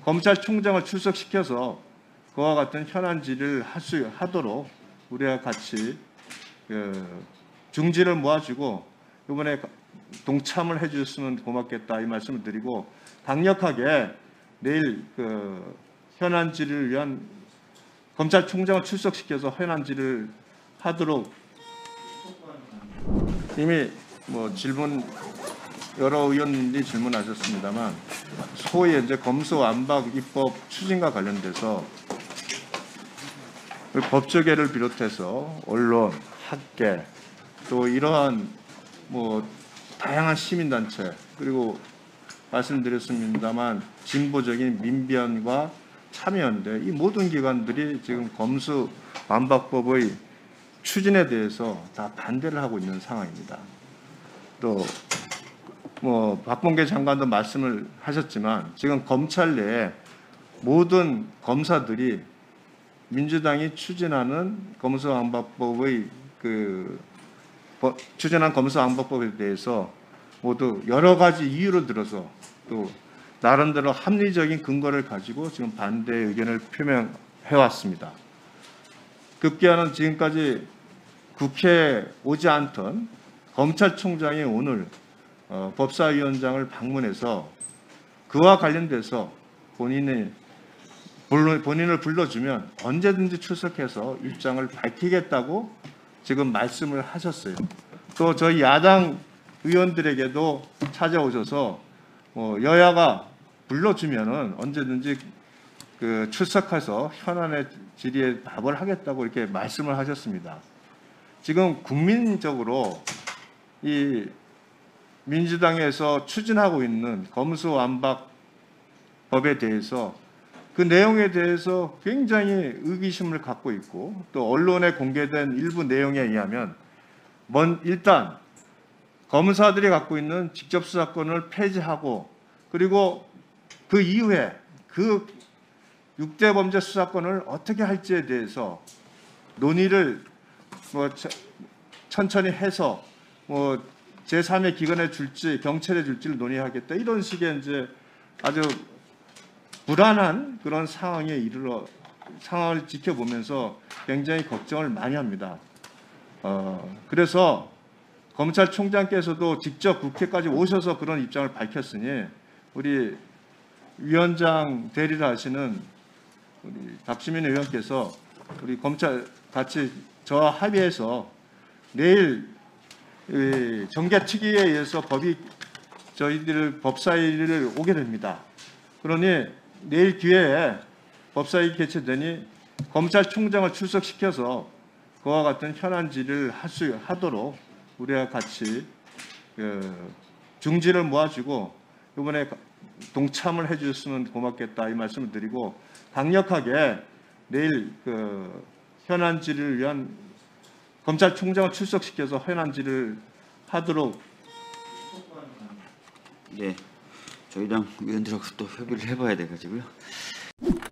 검찰총장을 출석시켜서 그와 같은 현안 질의를 하도록 우리가 같이 중지를 모아주고 이번에 동참을 해주셨으면 고맙겠다 이 말씀을 드리고 강력하게 내일 현안 질의를 위한 검찰총장을 출석시켜서 현안 질의를 하도록 이미 질문 여러 의원님들이 질문하셨습니다만 소위 이제 검수완박 입법 추진과 관련돼서 법조계를 비롯해서 언론, 학계 또 이러한 다양한 시민단체 그리고 말씀드렸습니다만 진보적인 민변과 참여연대 이 모든 기관들이 지금 검수완박법의 추진에 대해서 다 반대를 하고 있는 상황입니다. 또 박범계 장관도 말씀을 하셨지만 지금 검찰 내에 모든 검사들이 민주당이 추진하는 검수완박법의 추진한 검수완박법에 대해서 모두 여러 가지 이유를 들어서 또 나름대로 합리적인 근거를 가지고 지금 반대 의견을 표명해 왔습니다. 급기야는 지금까지 국회에 오지 않던 검찰총장이 오늘 법사위원장을 방문해서 그와 관련돼서 본인을 불러주면 언제든지 출석해서 입장을 밝히겠다고 지금 말씀을 하셨어요. 또 저희 야당 의원들에게도 찾아오셔서 여야가 불러주면은 언제든지 출석해서 현안의 질의에 답을 하겠다고 이렇게 말씀을 하셨습니다. 지금 국민적으로 이 민주당에서 추진하고 있는 검수완박법에 대해서 그 내용에 대해서 굉장히 의기심을 갖고 있고 또 언론에 공개된 일부 내용에 의하면 일단 검사들이 갖고 있는 직접수사권을 폐지하고 그리고 그 이후에 그 6대 범죄 수사권을 어떻게 할지에 대해서 논의를 천천히 해서 제3의 기관에 줄지 경찰에 줄지를 논의하겠다 이런 식의 이제 아주 불안한 그런 상황을 지켜보면서 굉장히 걱정을 많이 합니다. 그래서 검찰총장께서도 직접 국회까지 오셔서 그런 입장을 밝혔으니 우리 위원장 대리를 하시는 우리 박시민 의원께서 우리 검찰 같이 저와 합의해서 내일 정개특위에 의해서 저희들 법사위를 오게 됩니다. 그러니 내일 기회에 법사위 개최되니 검찰총장을 출석시켜서 그와 같은 현안 질의를 하도록 우리가 같이 중지를 모아주고 이번에 동참을 해주셨으면 고맙겠다 이 말씀을 드리고 강력하게 내일 현안 질의를 위한 검찰총장을 출석시켜서 현안 질의를 하도록. 네, 저희 당 의원들하고 또 협의를 해봐야 돼가지고요.